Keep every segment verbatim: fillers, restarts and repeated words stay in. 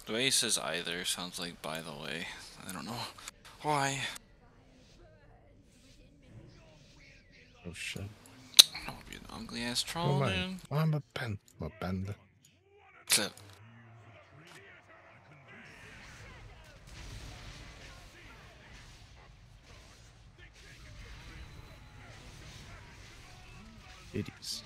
The way he says either sounds like by the way. I don't know why. Oh shit. Don't be an ugly ass Who troll, am I? dude. Oh, I'm a pen. I'm a panda. Clip. Idiots.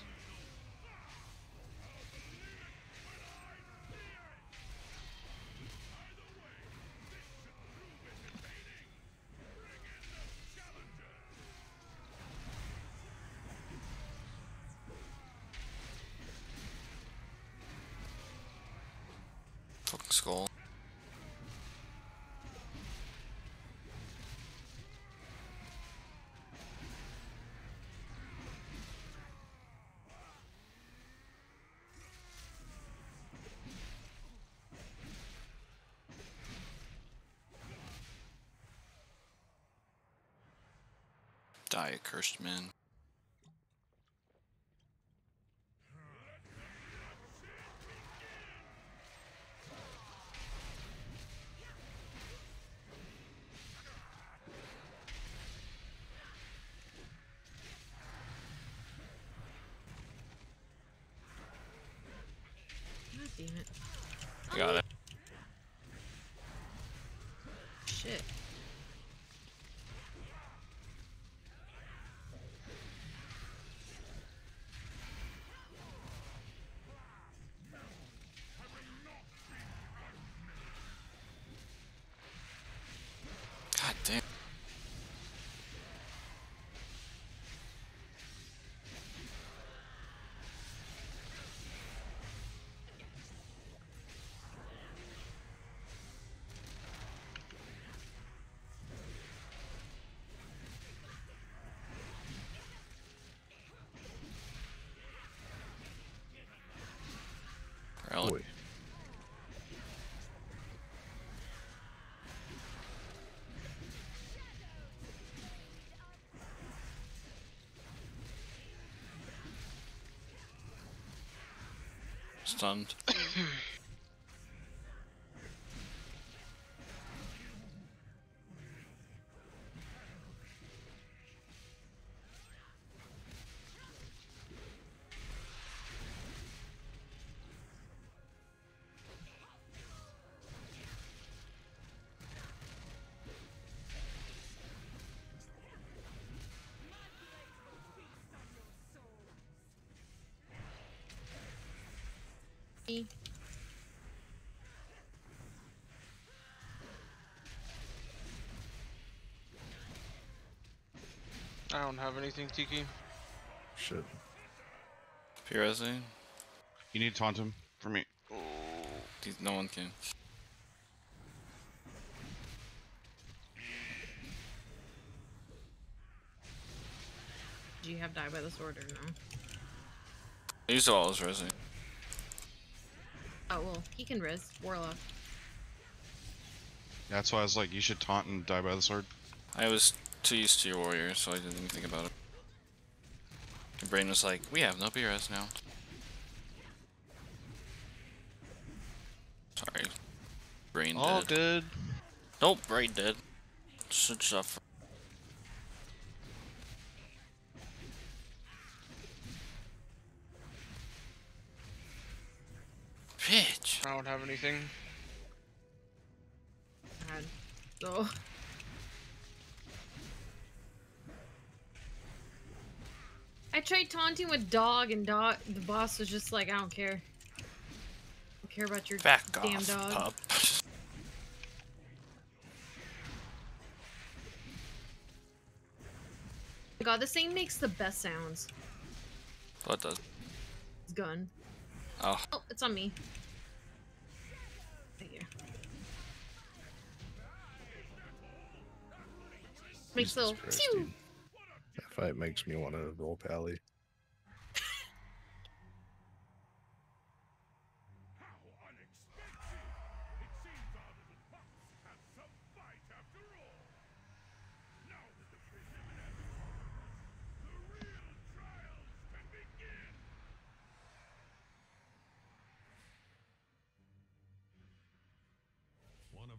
Fucking skull. Die, accursed man. God damn it. I got it. Shit. God damn. Really? Boy. Stunned. Me. I don't have anything, Tiki. Shit. Pirezi? You need to taunt him for me. These- No one can. Do you have die by the sword or no? I used all his resi. Oh well, he can res. Warlock. That's why I was like, you should taunt and die by the sword. I was too used to your warrior, so I didn't even think about it. My brain was like, we have no B R S now. Sorry. Brain All dead. good. Nope, brain dead. Should suffer. Bitch. I don't have anything. God. So. I tried taunting with dog, and dog. The boss was just like, I don't care. I don't care about your Back damn off, dog. pup. God, this thing makes the best sounds. What does? It's gun. Oh, Oh, it's on me. Thank you. Makes Jesus little Christ, pew. dude. That fight makes me want to roll pally.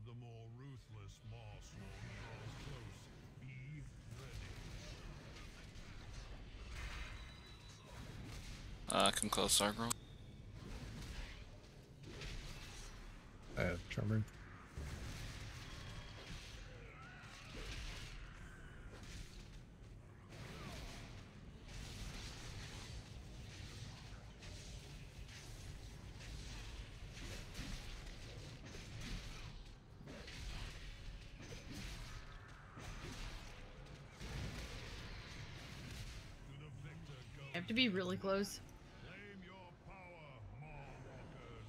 the more ruthless Marstorm draws close. Be ready. Uh, come close, Zargro. I have Tremor. I have to be really close. Claim your power, Maw-walkers.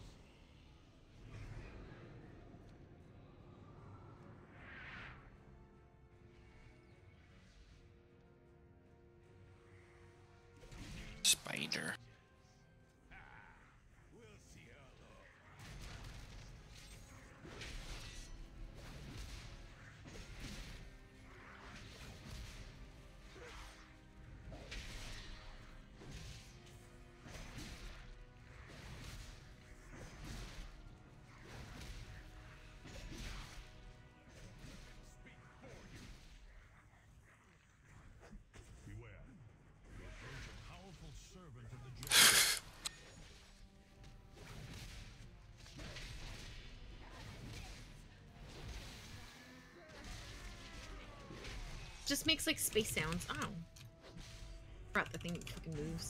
Spider. We'll see how long. Beware. You approach a powerful servant of the Jedi. Just makes like space sounds. Ow. Forgot the thing fucking moves.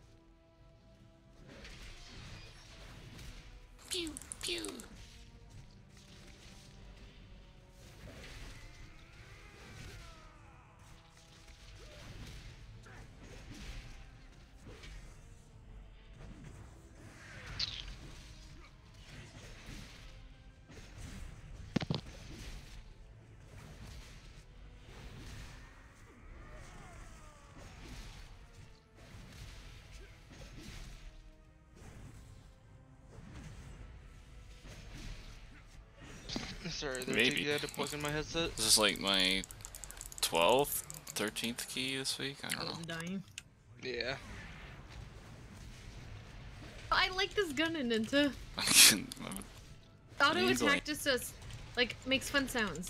Pew pew. Sorry, the Maybe. Maybe. I had to plug in my headset. This is like my twelfth, thirteenth key this week. I don't know. I'm dying. Yeah. I like this gun in Ninja. Auto Easily. attack just does, like, makes fun sounds.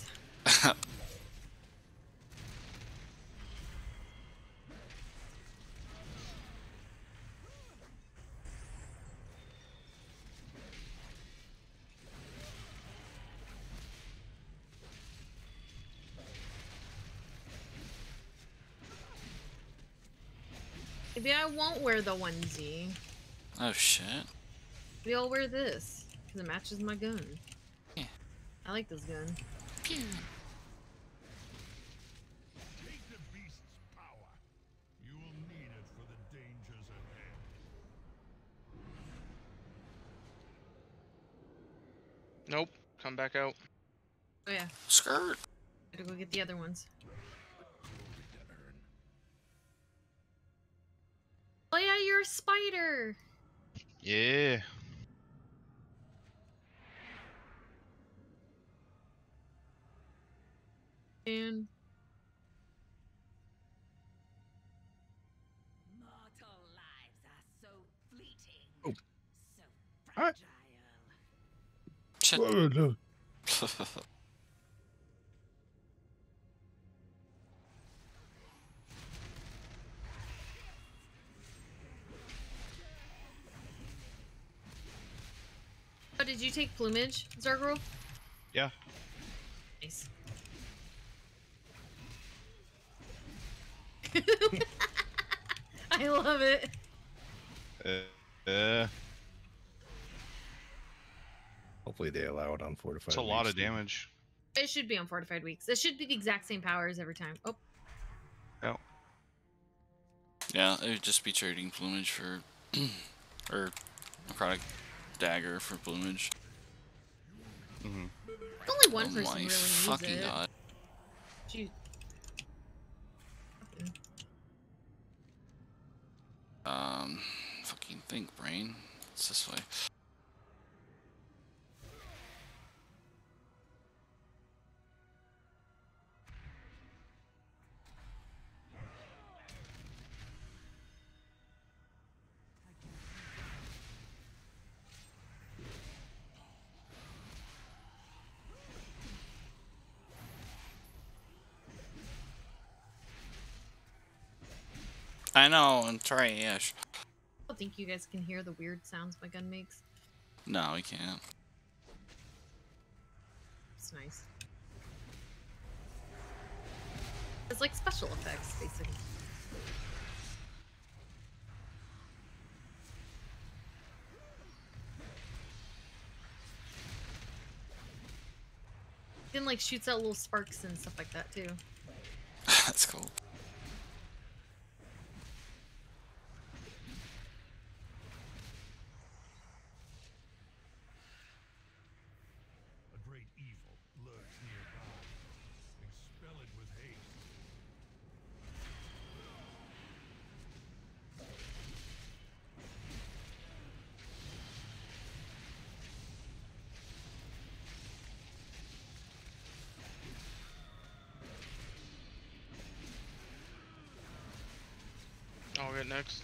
Maybe I won't wear the onesie. Oh shit. Maybe I'll wear this because it matches my gun. Yeah. I like this gun. Pew. Take the beast's power. You will need it for the dangers ahead. Nope. Come back out. Oh yeah, Skirt. gotta go get the other ones. Oh yeah, you're a spider. Yeah. And Mortal lives are so fleeting. Oh. So Alright. fragile. Shit. Oh, no. oh, did you take plumage, Zargro? Yeah. Nice. I love it. Uh, uh, Hopefully they allow it on fortified. it's a lot weeks, of too. damage. It should be on fortified weeks. It should be the exact same powers every time. Oh, Oh. Yeah, it would just be trading plumage for, or necrotic dagger for plumage. hmm only one Oh person my really needs fucking it. god. Gee. Um, fucking think, brain. It's this way. I know, I'm trash. I don't think you guys can hear the weird sounds my gun makes. No, we can't. It's nice. It's like special effects, basically. Then like shoots out little sparks and stuff like that too. That's cool. A great evil lurks nearby. Expel it with haste. I'll get next.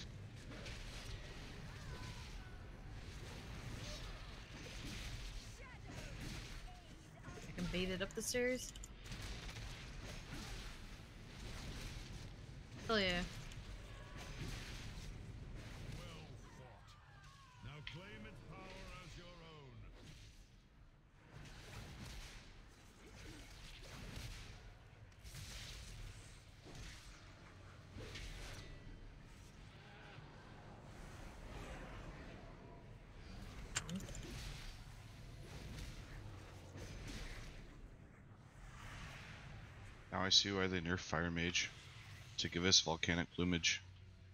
I can bait it up the stairs. Hell yeah. Well fought. Now claim its power as your own. Now I see why they nerf Fire Mage. To give us volcanic plumage.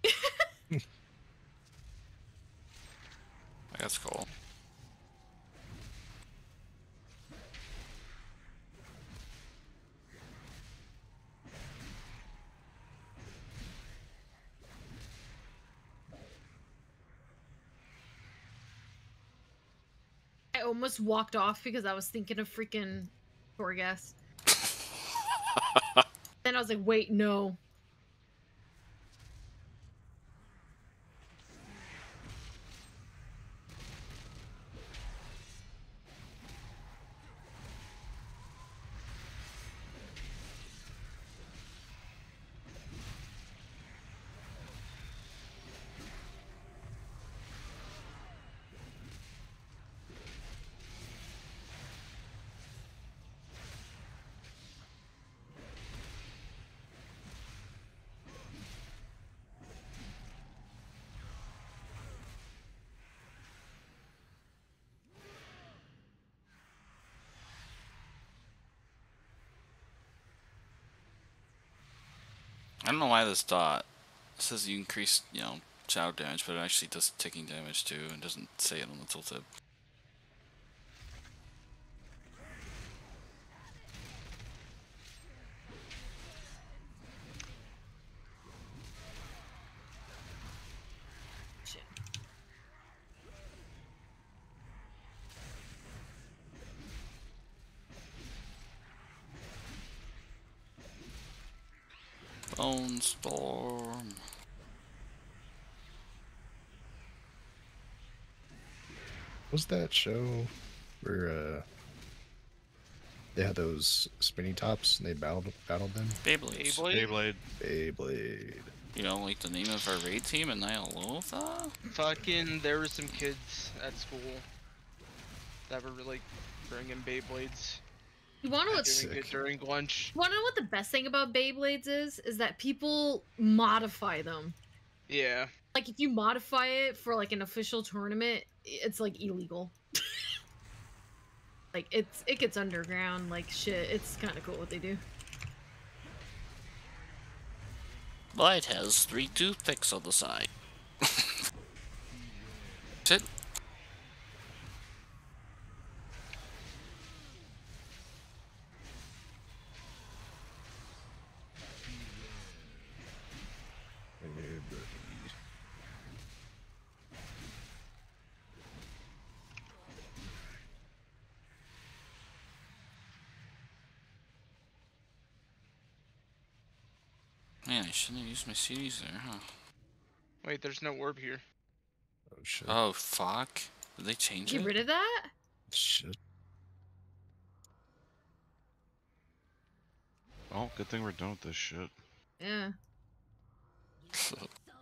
That's cool. I almost walked off because I was thinking of freaking Torghast. Then I was like, wait, no. I don't know why this dot says you increase, you know, shadow damage, but it actually does ticking damage too, and doesn't say it on the tooltip. Shit. Bone Storm. Was that show where uh they had those spinny tops and they battled battled them? Beyblades. Beyblade? Beyblade. Beyblade. You know, like the name of our raid team in Nyalotha? Fucking, there were some kids at school that were like bringing Beyblades. You wanna know and what's doing it sick. during lunch. you wanna know what the best thing about Beyblades is? Is that people modify them. Yeah. Like if you modify it for like an official tournament, it's like illegal. Like it's it gets underground like shit. It's kind of cool what they do. Light has three toothpicks on the side. Sit. Man, I shouldn't have used my C Ds there, huh? Wait, there's no orb here. Oh shit. Oh, fuck. Did they change Get it? rid of that? Shit. Oh, good thing we're done with this shit. Yeah. So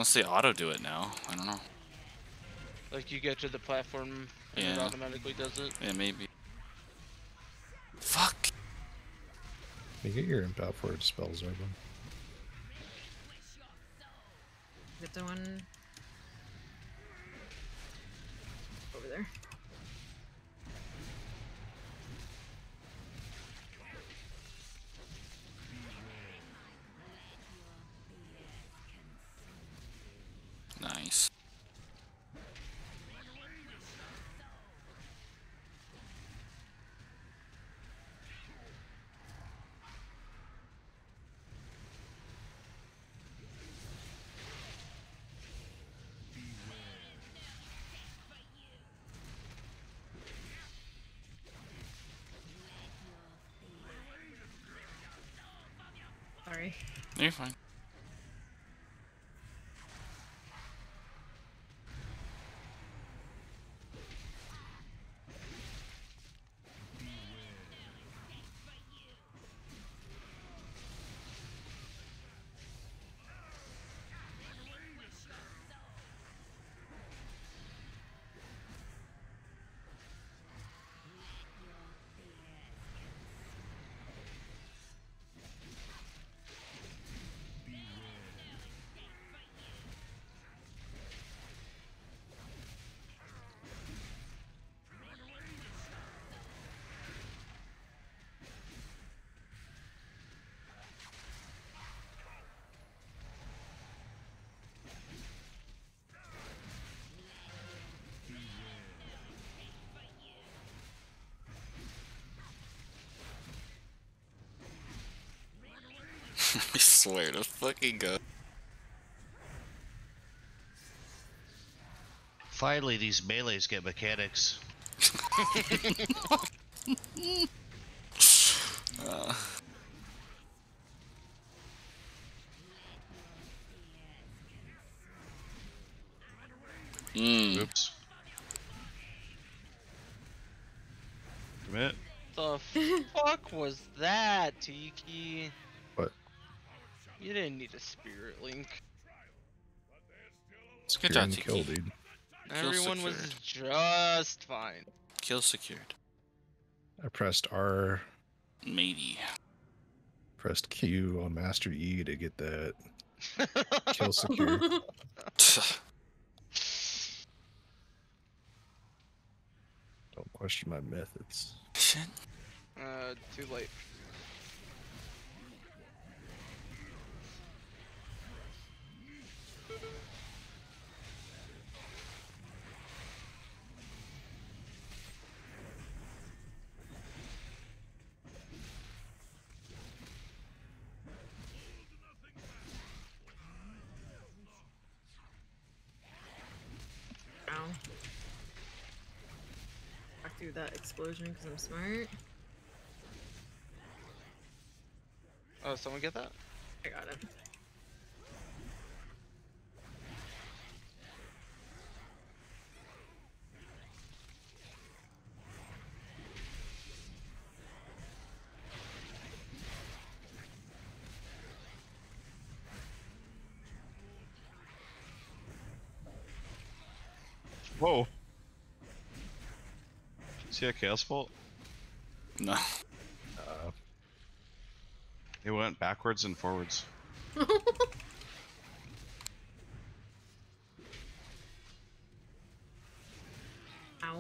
Unless they auto do it now. I don't know. Like you get to the platform and it Yeah. automatically does it. Yeah, maybe. Fuck. You get your imp out for it spells over. Get the one over there. Nice. Sorry. You're fine. I swear to fucking God. Finally, these melees get mechanics. uh. Mm. Oops. Commit. The fuck was that, Tiki? What? You didn't need a spirit link. It's Good Kieran job, kill, Tiki. dude. Kill Everyone was secured. just fine. Kill secured. I pressed R, Matey. pressed Q on Master E to get that kill secure. Don't question my methods. Shit. Uh, too late. Ow. Back through that explosion because I'm smart. Oh, someone get that? I got it. Whoa. See that chaos bolt? No. Uh, It went backwards and forwards. Ow.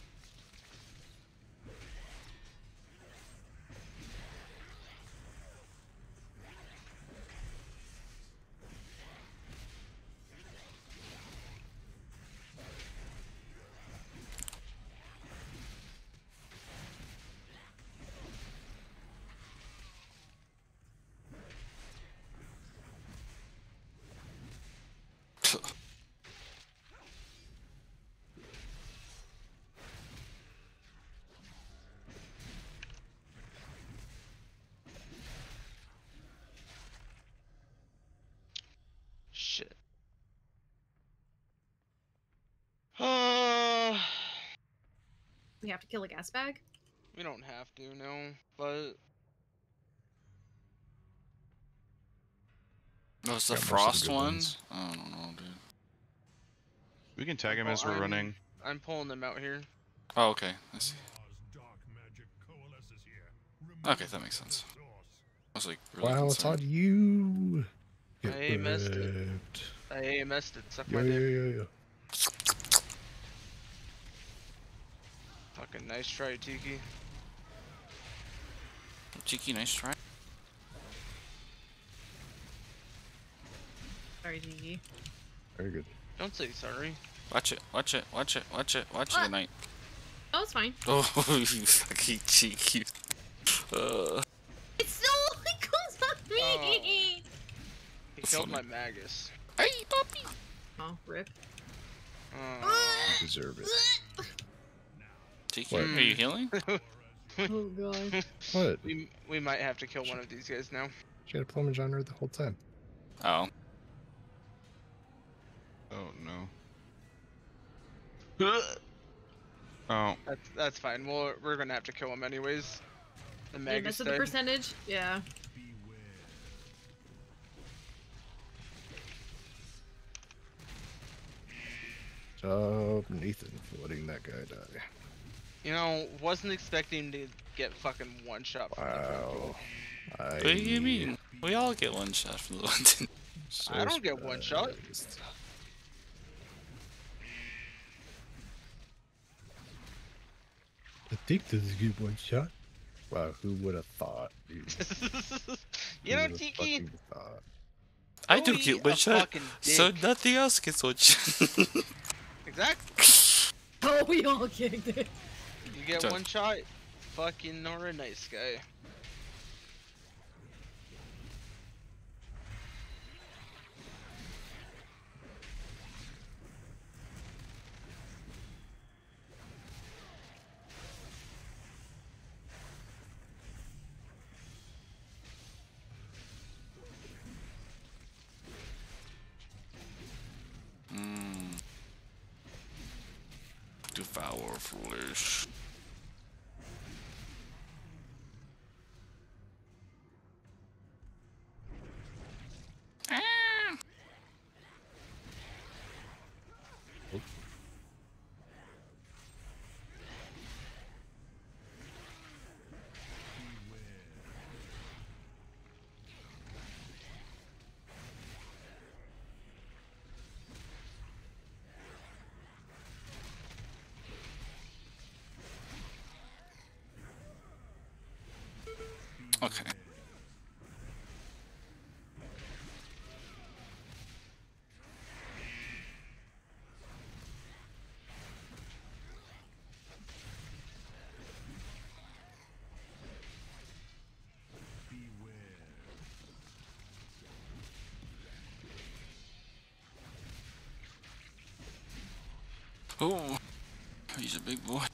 Shit. Uh, We have to kill a gas bag? we don't have to, no. But Oh, it's the Got most of the frost good one? ones. I don't know, dude. We can tag him Oh, as we're I'm- running. I'm pulling them out here. Oh, okay. I see. Mars dark magic coalesces here. Okay, that makes sense. Source. I was like, really Wow, it's concerned. on you. Get I missed it. wrecked. I A M S'd it. Suck Yo, my yo, dick. yo, yo. Fucking nice try, Tiki. Cheeky, nice try. Sorry, Gigi. Very good. Don't say sorry. Watch it, watch it, watch it, watch it, watch it. What? Good night. Oh, it's fine. Oh, you fucking cheeky. Uh, It still only goes on me. He That's killed funny. my Magus. hey, puppy. Oh, rip. Oh. You deserve it. Cheeky, What? are you healing? Oh god. What? we we might have to kill one of these guys now. She had a plumage on her the whole time. Oh. Oh no. Oh, That's that's fine. Well, we're gonna have to kill him anyways. The Yeah, Magus that's the dead. percentage. Yeah. Job, Nathan, for letting that guy die. You know, wasn't expecting to get fucking one shot from the Wow. I, What do you mean? We all get one shot from the London. so I don't get one shot. surprised. I think this is a good one shot. Wow, who would have thought, dude? you Who know, would've Tiki, fucking thought? I do Don't get eat one a shot, fucking so dick. nothing else gets one shot. exactly. Oh, we all kicked it. You get Tough. one shot, fucking or a nice guy. Mm. Devour foolish. Ah. Okay. Oh, he's a big boy.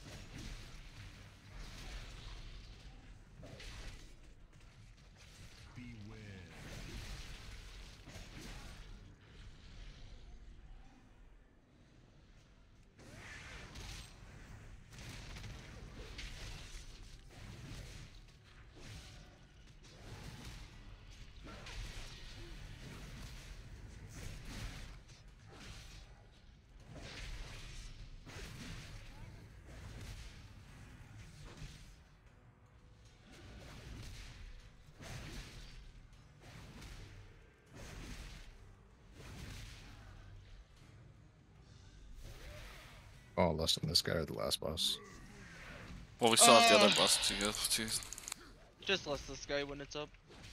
Oh, less than this guy or the last boss. Well, we still have the Uh. other boss to go to. Just less this guy when it's up.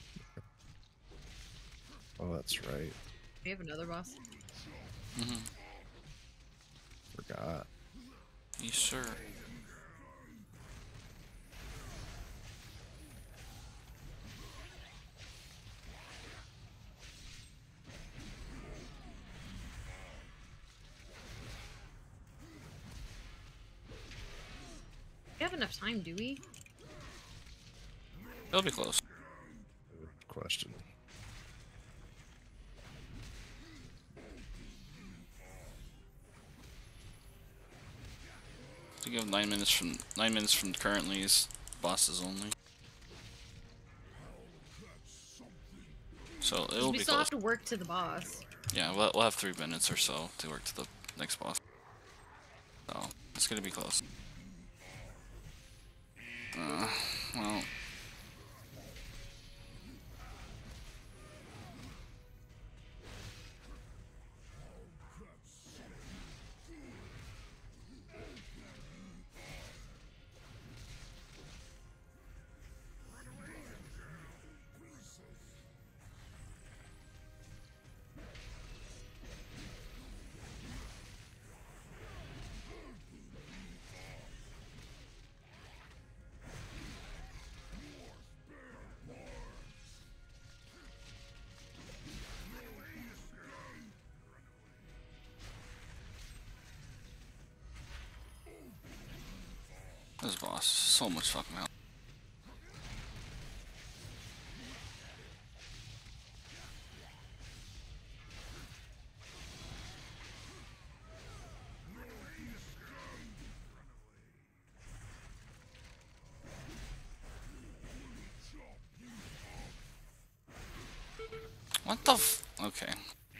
Oh, that's right. We have another boss. Mm-hmm. Forgot. Yes, sir. We have enough time, do we? It'll be close. Good question. I think we have nine minutes from nine minutes from currently's bosses only. So it 'Cause will we be still close. have to work to the boss. Yeah, we'll, we'll have three minutes or so to work to the next boss. So it's gonna be close. Uh, well. This boss, so much fucking hell. What the f- okay.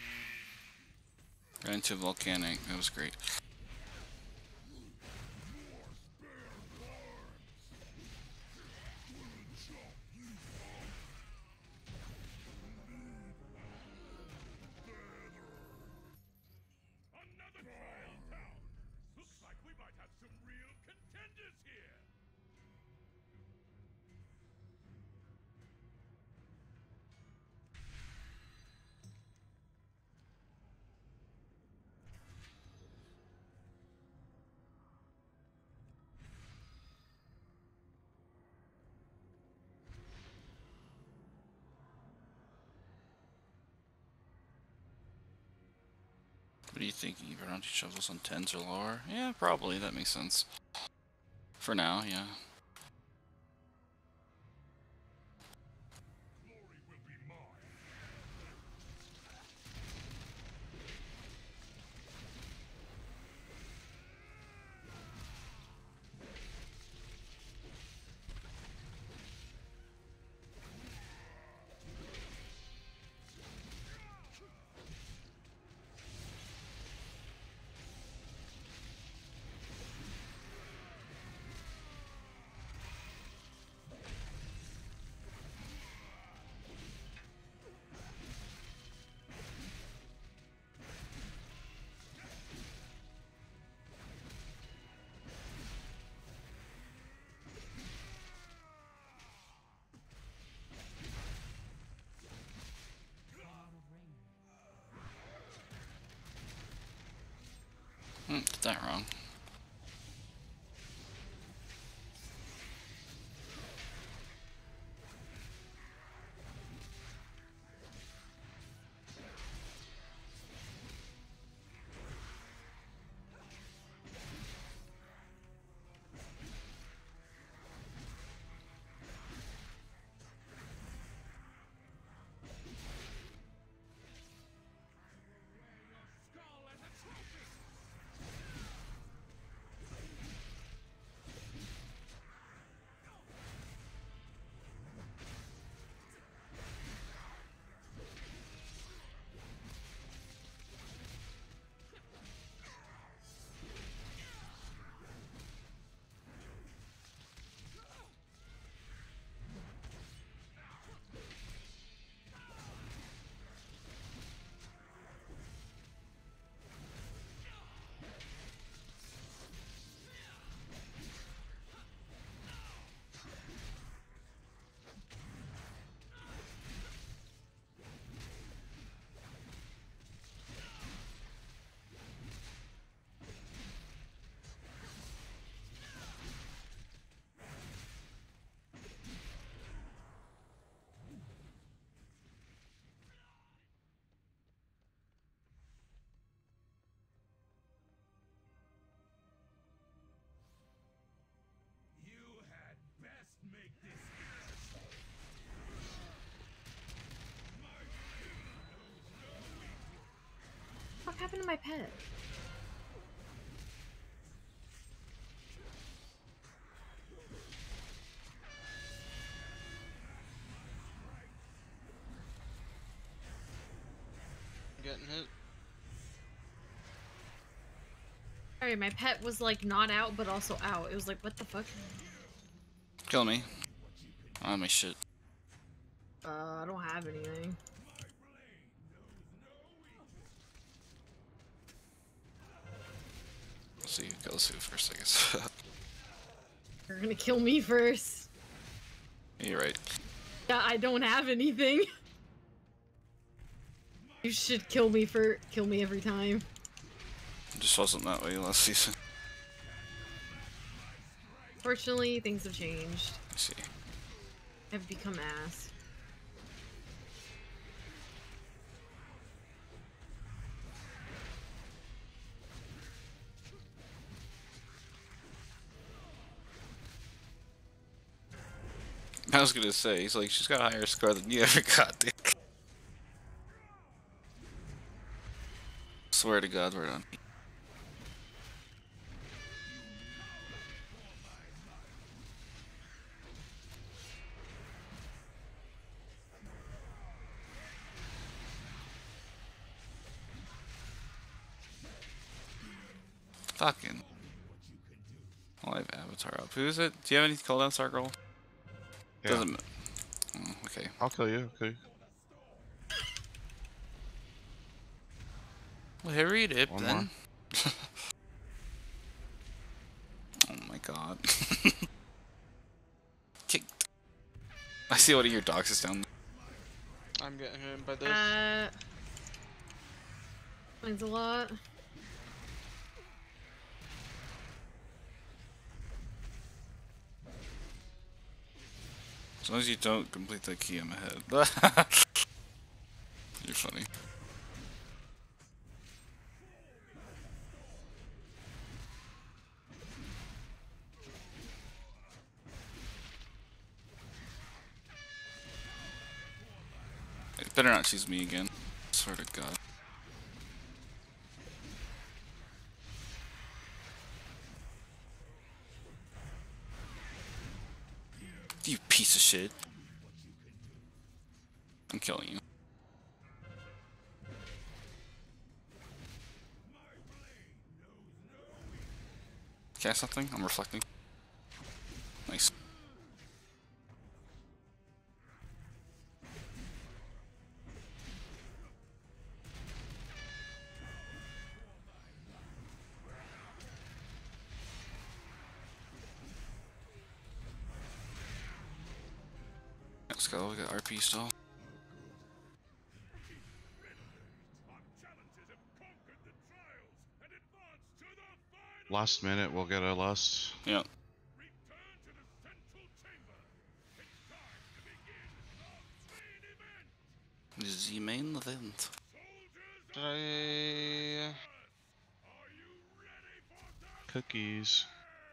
Ran into volcanic, that was great. Another trial down. Looks like we might have some real contenders here. What are you thinking? Bounty shovels on tens or lower? Yeah, probably, that makes sense. For now, yeah. Glory will be mine. Hmm, did that wrong. You had best make this. What happened to my pet? Sorry, my pet was like not out, but also out. It was like, what the fuck? Kill me. I don't have my shit. Uh, I don't have anything. Let's see who kills who first, I guess. You're gonna kill me first. You're right. Yeah, I don't have anything. You should kill me for kill me every time. It just wasn't that way last season. Fortunately, things have changed. I see. I've become ass. I was gonna say, he's like, she's got a higher score than you ever got, dude. Swear to God, we're done. Fucking. Well, I have Avatar up. Who is it? Do you have any cooldown, Sargirl? Yeah. Doesn't. Oh, okay. I'll kill you. Okay. Well, hurry it up One then. Oh my God. Kicked. I see one of your dogs is down there. I'm getting hit by this. Uh, means a lot. As long as you don't complete that key, I'm ahead. You're funny. It better not choose me again. Swear to God. You piece of shit. I'm killing you. Cast something? I'm reflecting. Nice. Let's go, we got R P still. Last minute, we'll get a lust. Yeah. This is the main event. Did I... Cookies.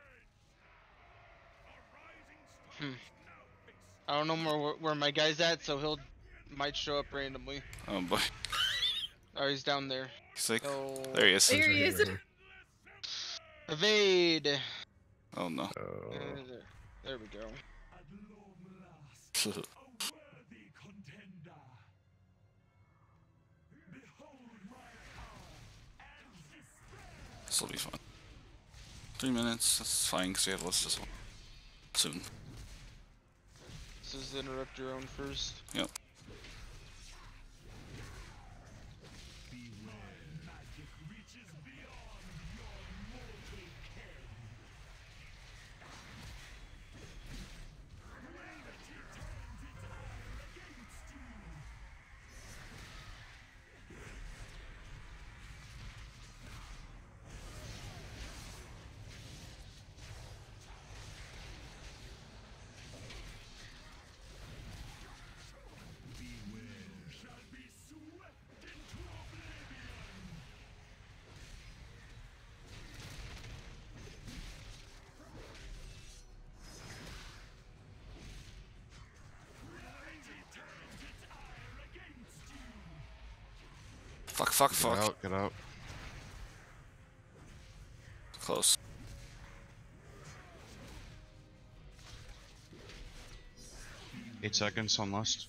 Hmm. I don't know more where, where my guy's at, so he'll might show up randomly. Oh boy. Oh, he's down there. He's like, Oh. there he is. There he Right is. here. Evade. Oh no. Uh, Oh, there, there we go. At long last, a worthy contender. Behold my power and despair. This will be fun. Three minutes, that's fine because we have list as well. Soon. This is interrupt your own first. Yep. Magic reaches beyond your mortal ken. Humanity turns its ire against you. Shall be swept into oblivion. Humanity turns its ire against you. Fuck, fuck, Get fuck. out, get out. Close. Eight seconds on lust.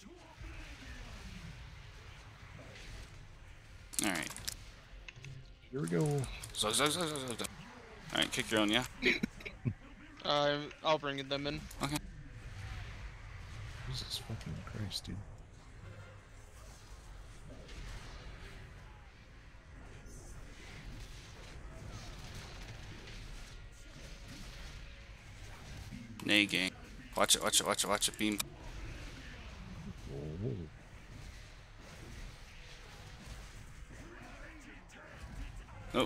Alright. Here we go. So, so, so, so, so, so. Alright, kick your own, yeah? Uh, I'll bring them in. Okay. Jesus fucking Christ, dude. Nay, gang. Watch it, watch it, watch it, watch it, beam. Oh. Nope.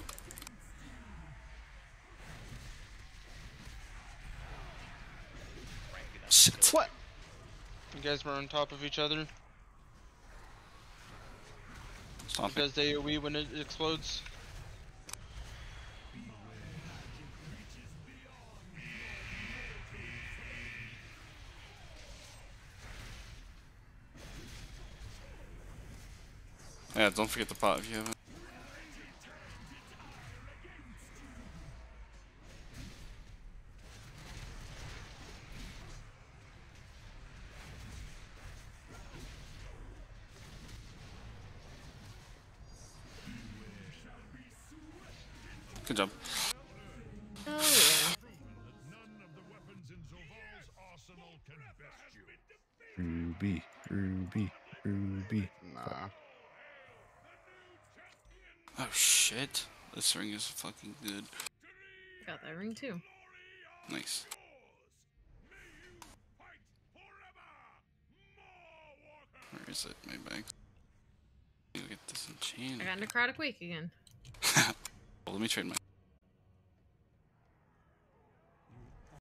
Shit. What? You guys were on top of each other. Stop You it. guys A O E when it explodes. Yeah, don't forget the pot if you haven't. Good job. Oh yeah. None of the weapons in Zoval's arsenal can best you. Ruby, Ruby, Ruby. Nah. Oh shit. This ring is fucking good. Got that ring too. Nice. Where is it? My bag. Let me get this I enchanted. got necrotic wake again. Well, let me trade my.